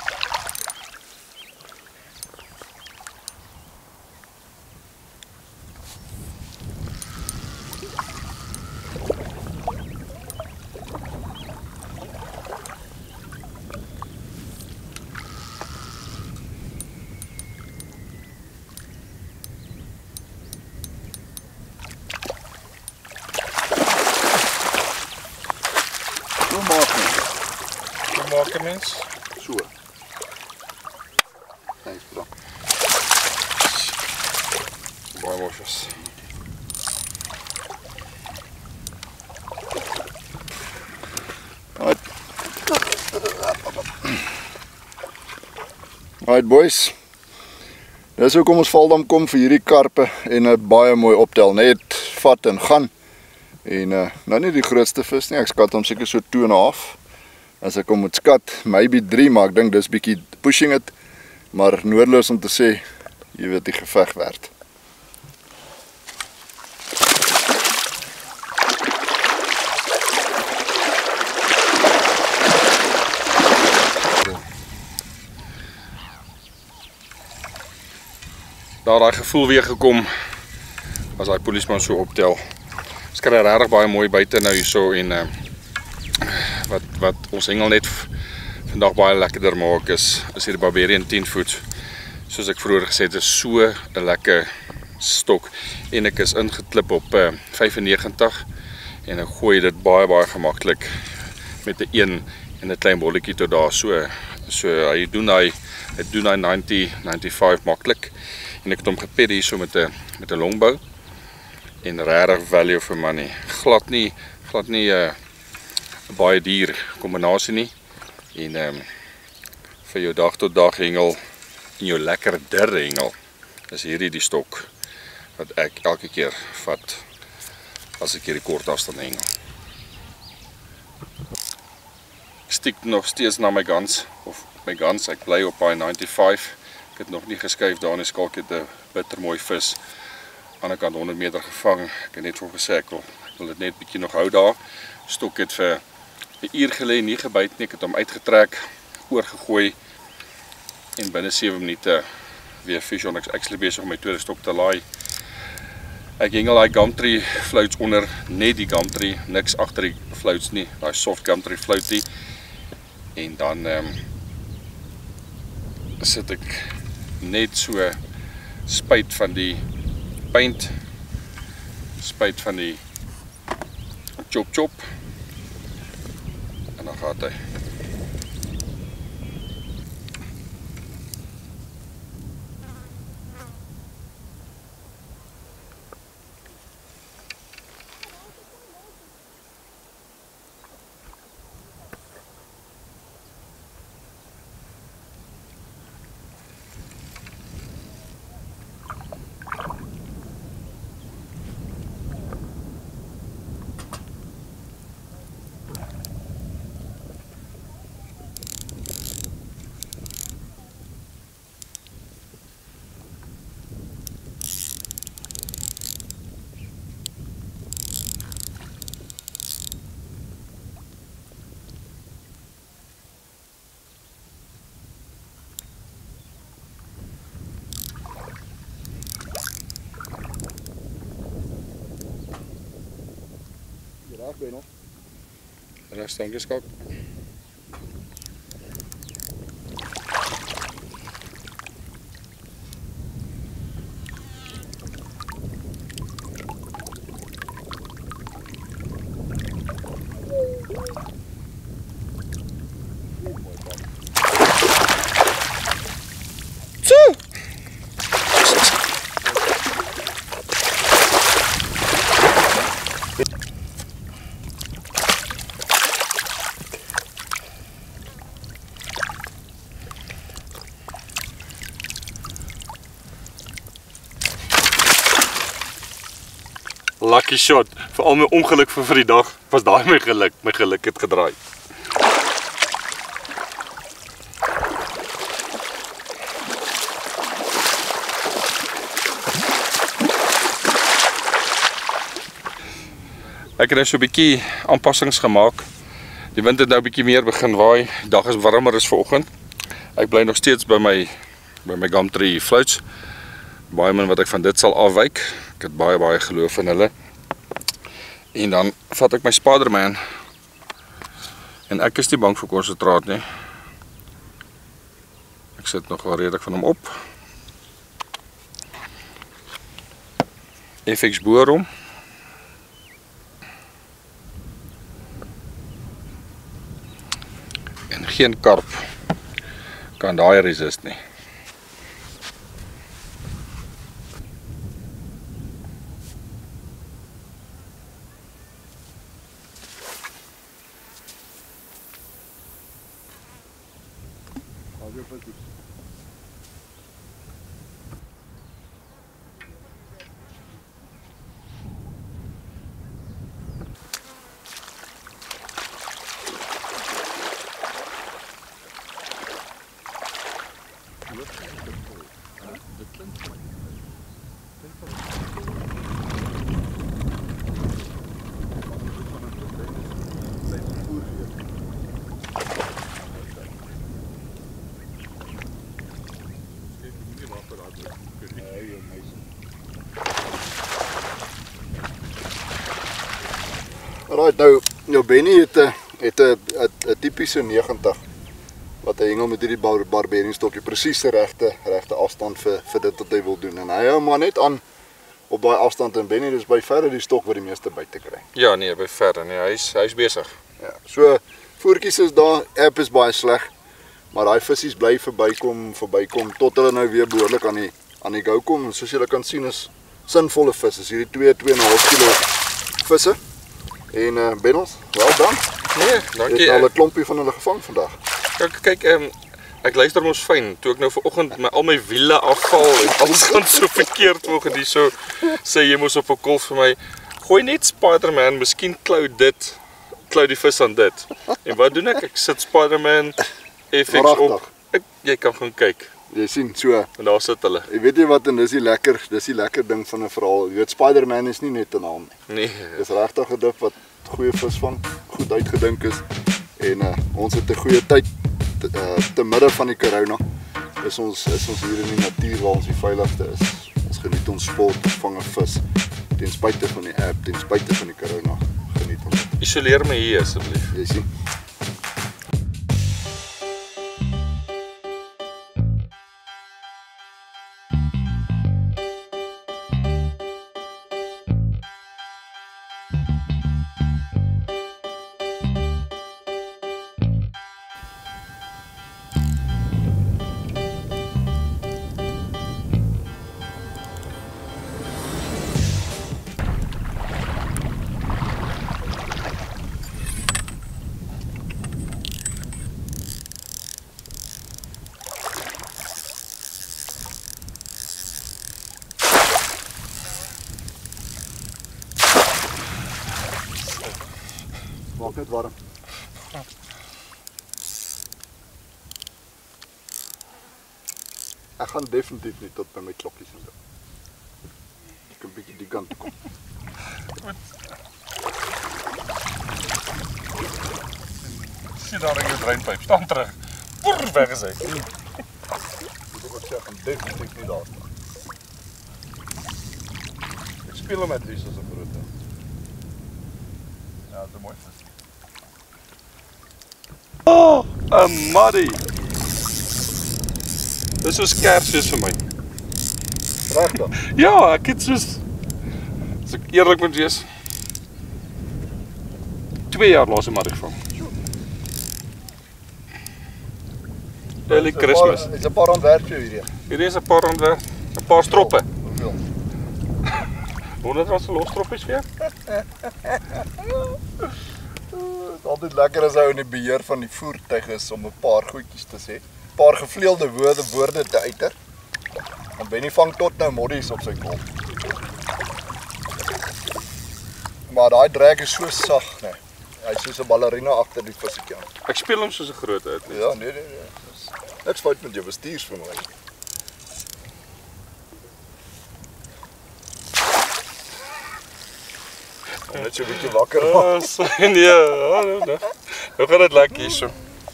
Maak 'n mens so. Thanks bro. Baie mooi vis. Alright. Alright boys. Dis hoekom ons Valdam kom vir hierdie karpe en 'n baie mooi optel, net vat en gaan. En uh, nou nie die grootste vis nie, ek skat hom seker so two and a half. As ek hom moet skat, maybe three, maar ek dink dis bietjie pushing it, maar noodloos om te sê, jy weet die geveg werd. Daar daai gevoel weer gekom as daai polisieman so optel. Ons kry regtig baie mooi buite nou hierso en uh, wat wat ons hengel net vandag baie lekkerder maak is is hierdie Barbarian ten foot. Soos ek vroeër gesê het, is so 'n lekker stok en ek is ingeklip op uh, vyfennegentig en ek gooi dit baie baie gemaklik met 'n een en 'n klein bolletjie tot daar so so hy doen hy hy doen hy ninety ninety-five maklik en ek het hom geped hier so met 'n met 'n longbow en regtig value for money. Glad nie glad nie 'n uh, baie duur kombinasie nie en um, vir jou dag tot dag hengel en jou lekker derde hengel is hierdie die stok wat ek elke keer vat as ek hierdie kort afstand hengel. Ek stiek nog steeds na my guns of my guns, ek bly op daai ninety-five. Ek het nog nie geskuif daar in die skalk, het 'n bitter mooi vis aan die kant honderd meter gevang. Ek het net voor gesê ek wil, ek wil dit net bietjie nog hou daar. Stok het vir 'n uur gelê nie gebyt nie, ek het hom uitgetrek, oorgegooi en binne sewe minute weer fish on. Ek is actually besig om my tweede stok te laai. Ek hengel daai gumtree floats onder, net die gumtree, niks agter die floats nie, daai soft gumtree floatie. En dan um, sit ek net so spuit van die paint, spuit van die chop chop en dan gaat hy. Benno. En dan stankie skak. Lucky shot. Vir al my ongeluk vir vir die dag was daai my geluk. My geluk het gedraai. Ek het nou so 'n bietjie aanpassings gemaak. Die wind het nou 'n bietjie meer begin waai. Die dag is warmer as vanoggend. Ek bly nog steeds by my by my Gumtree floats. Baie min wat ek van dit sal afwyk. Ek het baie baie geloof in hulle. En dan vat ek my Spiderman. En ek is nie bang vir konsentraat nie. Ek sit nog wel redelik van hom op. F X boor hom. En geen karp kan daai resist nie. Alright, nou, nou Benny het 'n het 'n 'n tipiese negentig wat hy hengel met hierdie bar, barberingsstokkie presies die regte regte afstand vir vir dit wat hy wil doen. En hy hou maar net aan op daai afstand en Benny dis by verre die stok wat die meeste buite kry. Ja nee, by verre nee, hy's hy's besig. Ja, so voertjies is daar, app is baie sleg, maar daai vissies bly verbykom, verbykom tot hulle nou weer behoorlik aan die aan die gou kom. En soos julle kan sien is sinvolle vis. Is hierdie twee twee en 'n half kilo visse. En uh, Bennels, wel dan. Nee, dankie. Jy het al 'n klompie van hulle gevang vandag. Kyk, kyk um, ek luister mos fyn. Toe ek nou vanoggend my al my wiele afval en alles gaan so verkeerd vanoggend hier so sê jy mos op 'n kolf vir my. Gooi net Spiderman, miskien klou dit, klou die vis aan dit. En wat doen ek? Ek sit Spiderman F X op. Ek, jy kan gaan kyk. Jy sien so. En daar sit hulle. Jy weet jy wat en dis die lekker, dis die lekker ding van 'n verhaal. Jy weet Spiderman is nie net 'n naam nie. Nee. Dis regtig 'n dip wat goeie vis vang, goed uitgedink is. En uh, ons het 'n goeie tyd te, uh, te midde van die corona. Is ons is ons hier in die natuur waar ons die veiligste is. Ons geniet ons sport, vang 'n vis ten spyte van die app, ten spyte van die corona. Geniet ons. Isoleer my hier asseblief. Jy sien. Maak net warm. Ek gaan definitief nie tot by my klokkies inloop. Ek kan 'n bietjie die kant toe kom. Sien daar in jou dreinpyp, staan terug. Boer, weg is hy. Dis wat ek sê, ek gaan definitief nie daar staan. Ek speel hom met Lies as 'n groot. Ja, dit is mooi vis. Oh, 'n muddy. Dis soos Kersfees vir my. Regtig? Ja, ek het soos as ek eerlik moet wees, twee jaar laas 'n muddy gevang. Early Christmas. Dit is 'n paar rand werd vir jou hierdie. Hierdie is 'n paar rand werd, 'n paar stroppe. Hoeveel? honderd rand se los stroppies vir jou? Dit is altyd lekker as hy in die beheer van die voertuig is om 'n paar goedjies te sê. 'n Paar gevleelde woorde woorde te uiter. Want Benny vang tot nou moddies op sy kop. Maar daai drag is so sag, nee. Hy's soos 'n ballerina agter die vissetjie aan. Ek speel hom soos 'n groot uit. Ja, nee nee nee. Niks fout met jou bestuursvermoë. Net so 'n bietjie wakker maak. Ja, so nee, ja, nee, nee. Nou gaan dit lekker hierso.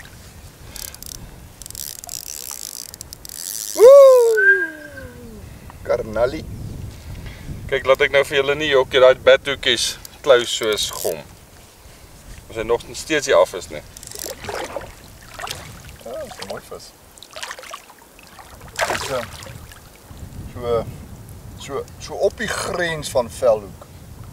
Karnali. Kyk, laat ek nou vir julle nie jokkie daai badhoekies klou soos gom. As hy nog steeds hier af is nie. Ja, dit is 'n mooi vis. Dit is so so so so op die grens van velhoek.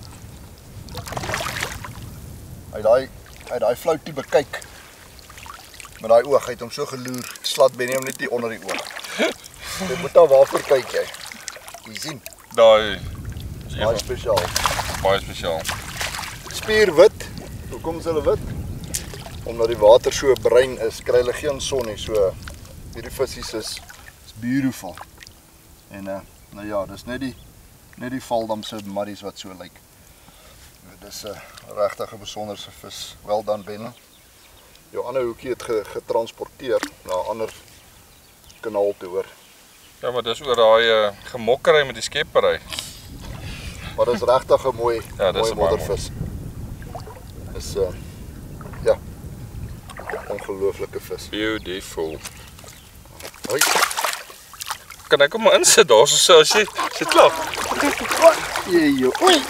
Hy daai hy daai floutie bekyk. Met daai oog, hy het hom so geloer. Slat Benny hom net hier onder die oog. Jy moet daar waarvoor kyk jy? Jy sien, Daai baie spesiaal. baie spesiaal. Spierwit. Hoekom is hulle wit? Omdat die water so bruin is, kry hulle geen son nie. So hierdie visies is is beautiful. En uh, nou ja, dis net die net die Valdam se muddies wat so lyk. Dit is 'n uh, regtig 'n besonderse vis. Wel dan Benny. Jou ander hoekie het ge, getransporteer na 'n ander kanaal toe hoor. Ja, maar dis oor daai uh, gemokkery met die skeppery. Maar dis regtig 'n mooi Ja, dis mooi een baie moddervis. Dis uh ja. Ongelooflike vis. Beautiful. Hoi. Kan ek hom maar insit daar so as jy sit klaar? Jee, oei.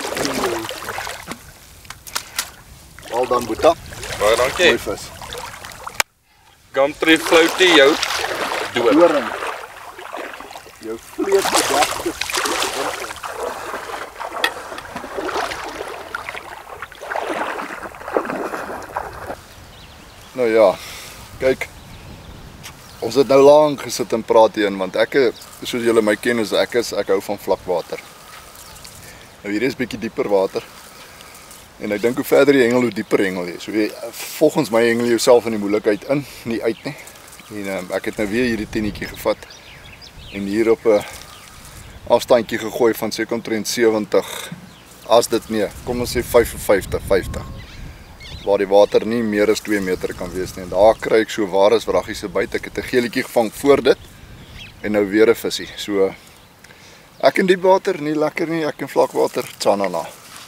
Al dan Boeta. Baie dankie. Mooi vis. Gumtree floutie jou dood. Doring. Jou vlees bedekte. Nou ja, kyk. Ons het nou lank gesit en praat hierin want ek, soos julle my ken, is ek is ek hou van vlakwater. Nou hier is bietjie dieper water. En ek dink hoe verder jy hengel, hoe dieper hengel jy. So jy, volgens my hengel jy jouself in die moeilikheid in, nie uit nie. En um, ek het nou weer hierdie tienetjie gevat en hier op 'n afstandjie gegooi van seker omtrent sewentig, as dit nee, kom ons sê vyfenvyftig, vyftig. Waar die water nie meer as twee meter kan wees nie. En daar kry ek so ware wraggies se byt. Ek het 'n geelietjie gevang voor dit en nou weer 'n visie. So ek in diep water nie lekker nie, ek in vlakwater tsanana.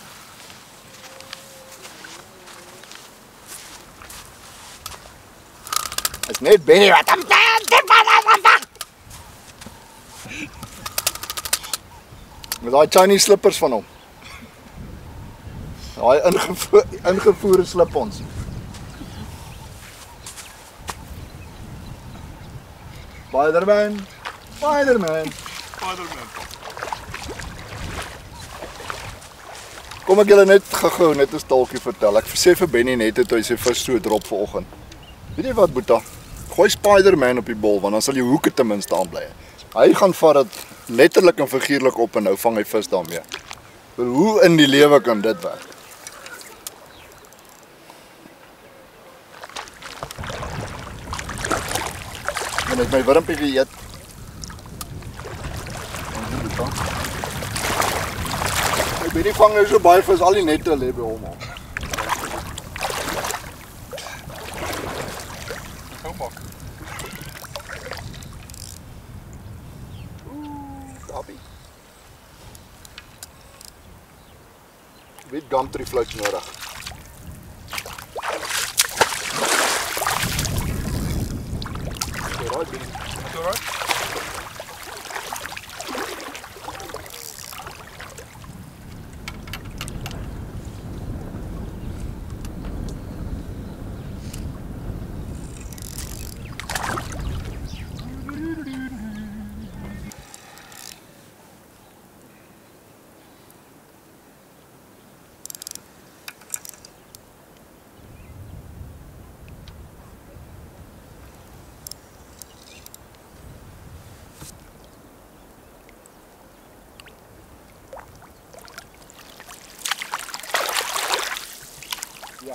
Is net Benny wat hom met daai Chinese slippers van hom. Daai ingevo ingevoerde slip-ons. Spider-Man. Spider-Man. Spider-Man. Kom ek julle net gou-gou net 'n staaltjie vertel. Ek sê vir Benny net het hy sy vis so drop vanoggend. Weet jy wat, Boeta? Gooi Spider-Man op die bol want dan sal die hoeke ten minste aan bly. Hy gaan vat dit letterlik en figuurlik op en nou vang hy vis daarmee. Maar hoe in die lewe kan dit werk? En ek my wurmpie geëet. Ek weet nie vang nou so baie vis, al die nette lê by hom al. Gou maak. Dappie. Wie het gumtree floats nodig? Alright, Benny. Alright.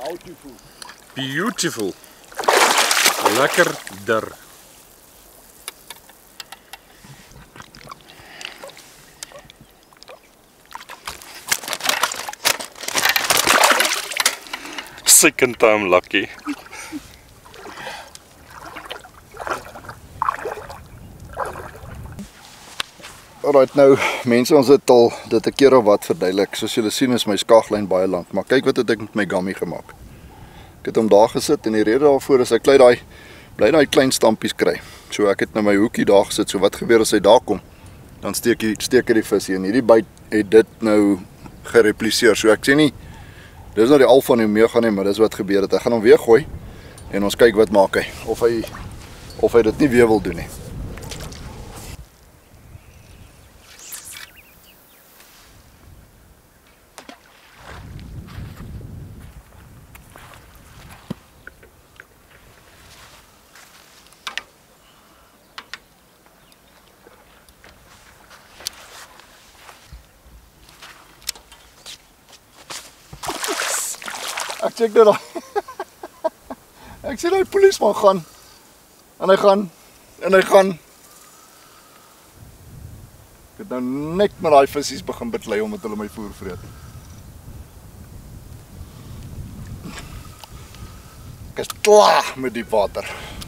Beautiful. Beautiful. Lekkerder. Second time lucky. Alright nou, mense, ons het al dit 'n keer of wat verduidelik. Soos julle sien is my skaglyn baie lank, maar kyk wat het ek met my gummy gemaak. Ek het hom daar gesit en die rede daarvoor is ek bly daai bly daai klein stampies kry. So ek het nou my hoekie daar gesit. So wat gebeur as hy daar kom? Dan steek hy steek hy die vis hier en hierdie byt het dit nou gerepliseer. So ek sê nie dis nou die alfa en omega nie, maar dis wat gebeur het. Ek gaan hom weer gooi en ons kyk wat maak hy. Of hy of hy dit nie weer wil doen nie. Ek check dit daar. Ek sien hy polisman gaan. En hy gaan. En hy gaan. Ek het nou net met daai visies begin beklei omdat hulle my voer vreet. Ek is klaar met die water.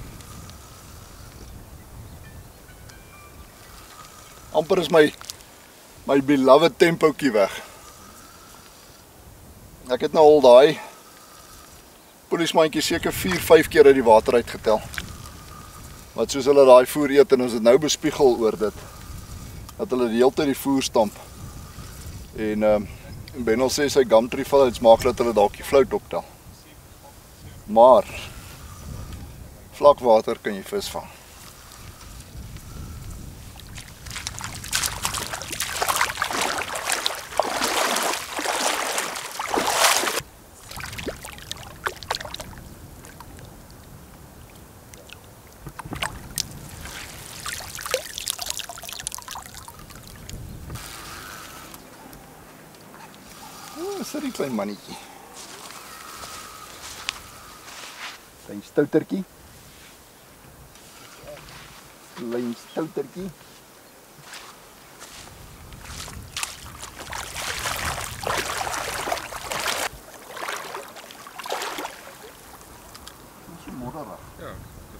Amper is my my beloved tempootjie weg. Ek het nou al daai polismandjie seker vier, vyf keer uit die water uitgetel. Wat soos hulle daai voer eet en ons het nou bespiegel oor dit. Dat hulle die hele tyd die voer stamp. En ehm um, Benel sê sy gumtree val maak dat hulle dalk die vlout optel. Maar vlakwater kan jy vis vang. Dis 'n klein mannetjie. Klein stoutertjie. Klein stoutertjie. Dis 'n modderig. Ja,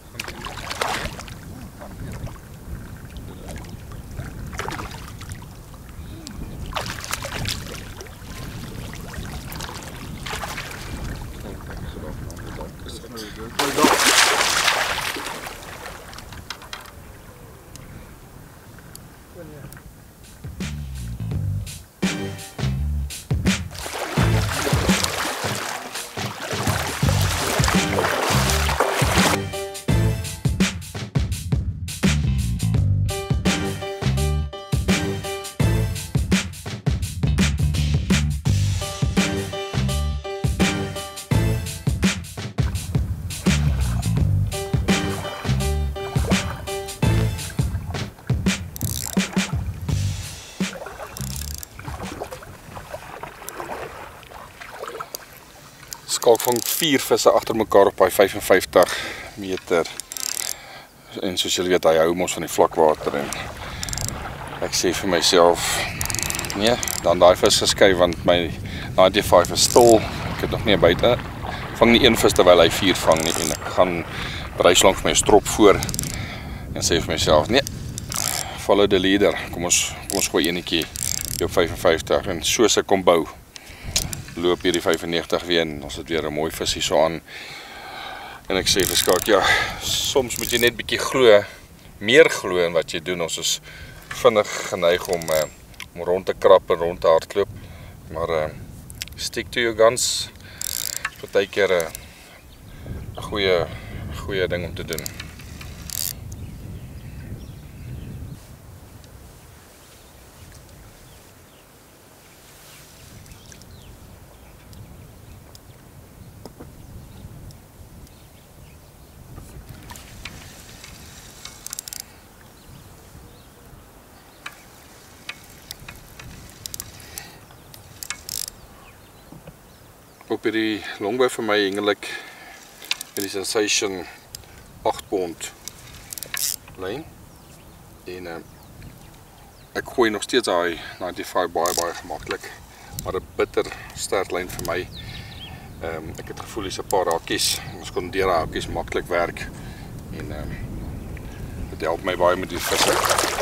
Skalk vang vier visse agter mekaar op daai vyf en vyftig meter. En soos julle weet, hy hou mos van die vlakwater en ek sê vir myself, nee, dan daai vis geskei want my ninety-five is stil. Ek het nog nie buite vang nie een vis terwyl hy vier vang nie en ek gaan brys langs my strop voor en sê vir myself, nee, follow the leader. Kom ons kom ons gooi enetjie op vyf en vyftig en soos ek kom bou loop hier die vyf en negentig weer en ons het weer 'n mooi vis hier so aan. En ek sê vir Skalk, ja, soms moet jy net bietjie glo, meer glo in wat jy doen. Ons is vinnig geneig om uh, om rond te krap en rond te hardloop, maar uh, stick to your guns. Is partykeer 'n uh, goeie goeie ding om te doen. Op hierdie longbow vir my hengel ek met die Sensation agt pond lyn. En uh, ek gooi nog steeds daai ninety-five baie baie gemaklik, maar 'n bitter sterk lyn vir my. Um, ek het gevoel dis 'n paar hakies, ons kon deur daai hakies maklik werk en um, dit help my baie met die visse.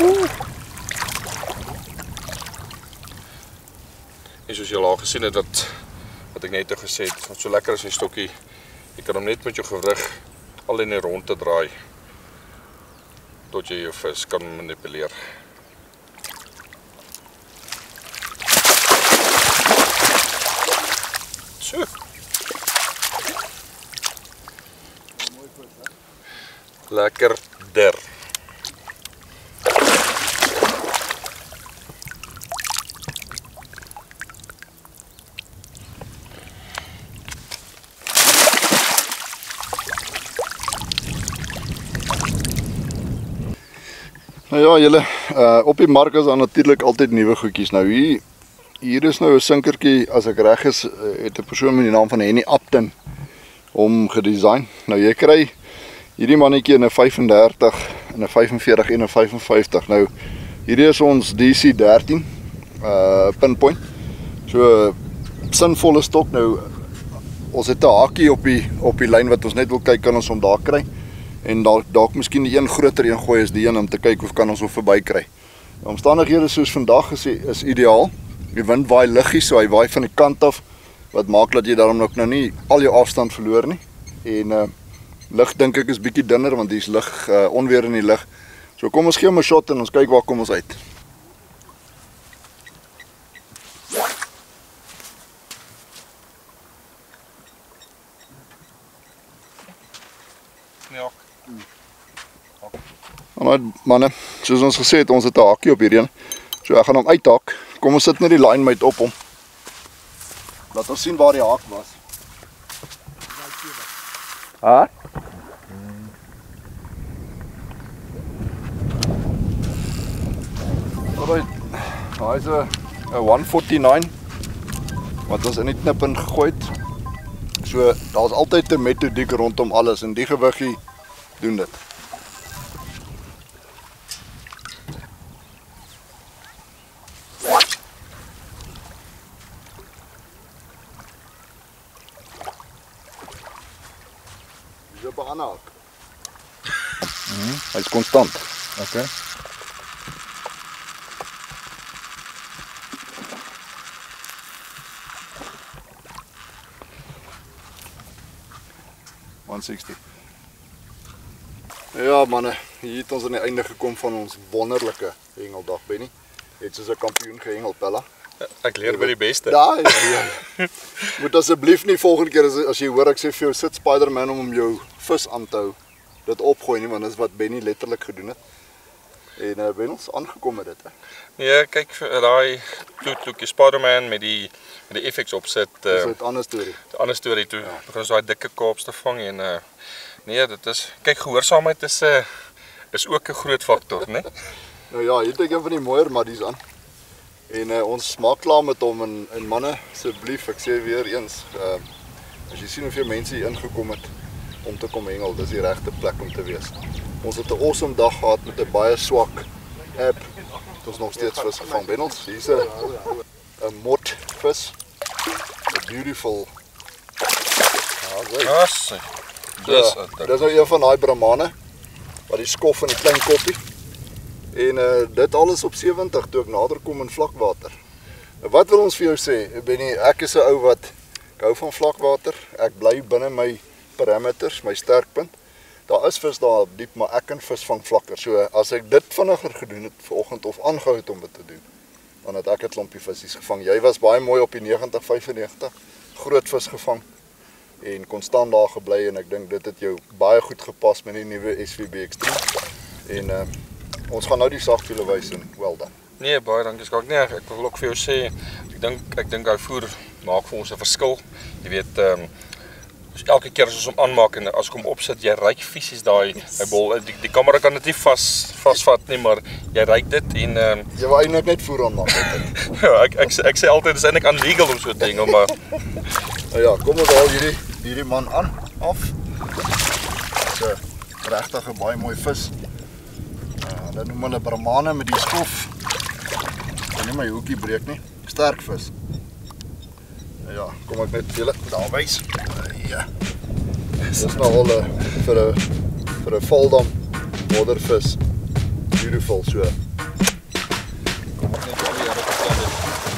En soos julle al gesien het wat wat ek net gesê het, wat so lekker is 'n stokkie, jy kan hom net met jou gewrig al in 'n rondte draai tot jy jou vis kan manipuleer. So. Lekker der. Nou ja, julle, uh, op die mark is daar natuurlik altyd nuwe goedjies. Nou hier hier is nou 'n sinkertjie, as ek reg is, uh, het 'n persoon met die naam van Henny Upton hom gedesign. Nou jy kry hierdie mannetjie in 'n vyf-en-dertig, in 'n vyf-en-veertig en 'n vyf-en-vyftig. Nou hierdie is ons D C dertien uh pinpoint. So 'n sinvolle stok. Nou ons het 'n hakie op die op die lyn wat ons net wil kyk kan ons hom daar kry. En dalk dalk miskien die een groter een gooi is die een om te kyk of kan ons hom verby kry. Die omstandighede soos vandag gesê is ideaal. Die wind waai liggies, so hy waai van die kant af, wat maak dat jy daarom ook nou nie al jou afstand verloor nie. En uh lig dink ek is bietjie dunner want hier's lig uh, onweer in die lug. So kom ons gee hom 'n shot en ons kyk waar kom ons uit. Ja. Alright manne, soos ons gesê het, ons het 'n hakie op hierdie een. So ek gaan hom uithak. Kom ons sit net die line mate op hom. Laat ons sien waar die haak was. Ha? Alright. Daar is 'n 'n one forty-nine wat ons in die knip in gegooi het. So daar's altyd 'n metodiek rondom alles en die gewiggie doen dit. Dis op 'n ander haak. Mhm, hy's konstant. Okay. one sixty. Ja manne, hier het ons aan die einde gekom van ons wonderlike hengeldag, Benny. Het soos 'n kampioen gehengel, Pella. Ek leer by die beste. Ja, ja. Moet asseblief nie volgende keer as, as jy hoor ek sê vir jou sit Spider-Man om om jou vis aan te hou, dit opgooi nie, want dis wat Benny letterlik gedoen het. En uh, ben ons aangekom met dit, hè. Nee, kyk vir daai toetloekie Spider-Man met die met die F X opsit. Dis Uh, 'n ander storie. 'n ander storie toe. Ja. Begin ons daai dikke Kaaps te vang en uh, nee, dit is kyk gehoorsaamheid is 'n uh, is ook 'n groot faktor, né? Nou ja, hier het ek een van die mooier maddies aan. En uh, ons maak klaar met hom en, en manne, asseblief, ek sê weer eens, uh, as jy sien hoeveel mense hier ingekom het om te kom hengel, dis die regte plek om te wees. Ons het 'n awesome dag gehad met 'n baie swak app. Het ons nog steeds vis gevang. Bennels, hier's 'n 'n mot vis. 'n Beautiful. Ja, dis dis Ja, dis nou een van daai Brahmane wat die skof in 'n klein koppie. En uh, dit alles op sewentig toe ek nader kom in vlakwater. Wat wil ons vir jou sê? Benny, ek is 'n ou wat ek hou van vlakwater. Ek bly binne my parameters, my sterkpunt. Daar is vis daar diep, maar ek kan vis vang vlakker. So as ek dit vinniger gedoen het vanoggend of aangehou het om dit te doen, dan het ek 'n klompie visies gevang. Jy was baie mooi op die negentig vyfennegentig. Groot vis gevang en konstant daar gebly en ek dink dit het jou baie goed gepas met die nuwe S V B Extreme. En uh, ons gaan nou die sagwiele wys en well done. Nee, baie dankie Skak. Nee, ek wil ook vir jou sê, ek dink ek dink hy voer maak vir ons 'n verskil. Jy weet, ehm um, elke keer as ons hom aanmaak en as ek hom opsit, jy ruik fisies daai hy bol. Die, die kamera kan dit nie vas vasvat nie, maar jy ruik dit en ehm um, Jy wou eintlik net voer aanmaak. ja, ek ek ek sê altyd dis eintlik unlegal om so te hengel, maar Nou ja, kom ons haal hierdie, hierdie man aan, af. Dit is 'n regtig 'n baie mooi vis. Uh, hulle noem hulle Brahmane met die skof. Ek kan nie my hoekie breek nie. Sterk vis. Nou ja, kom ek net julle daar wys. Uh, ja. Dis nou al 'n vir 'n vir 'n valdam moddervis. Beautiful so. Kom ek net weer op die kant.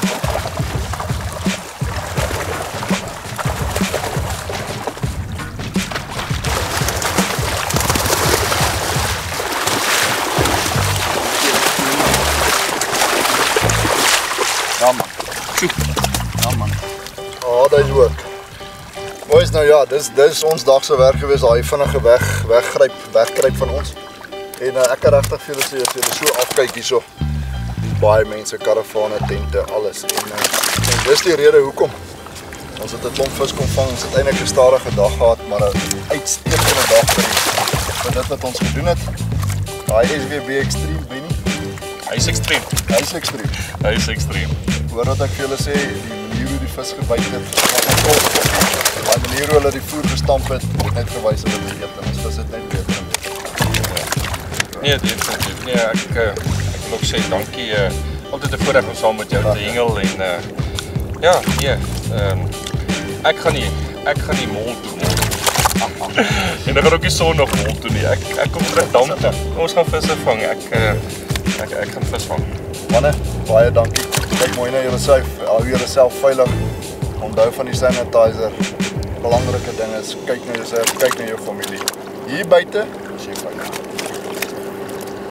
Ja man. Ja man. Ah, dit is ook. Boys, nou ja, dis dis ons dag se werk gewees, daai vinnige weg weggryp, wegkruip van ons. En uh, ek kan regtig vir julle sê as julle so afkyk hierso. Baie mense, karavane, tente, alles. En, uh, en dis die rede hoekom. Ons het 'n klomp vis kom vang. Ons het eintlik 'n stadige dag gehad, maar 'n uitstekende dag vir die, vir dit wat ons gedoen het. Daai S W B Extreme Benny. Hy's ekstreem. Hy's extreme. Hy's ekstreem. Hoor wat ek vir julle sê, die manier hoe die vis gebyt het, die manier hoe hulle die voer gestamp het, het net gewys hulle het eet en ons vis het net beter en beter. Nee, definitief. Nee, ek uh, ek wil ook sê dankie. Uh, altyd 'n voorreg om saam met jou te hengel en uh, ja, nee. Ehm um, ek gaan nie ek gaan nie mol toe mol. En dan gaan ook nie son nog mol toe nie. Ek ek kom terug dam toe. Ons gaan visse vang. Ek uh, ek ek gaan vis vang. Manne, baie dankie. Kyk mooi na julleself, hou julleself veilig. Onthou van die sanitizer. Belangrike ding is kyk na jouself, kyk na jou familie. Hier buite is jy veilig.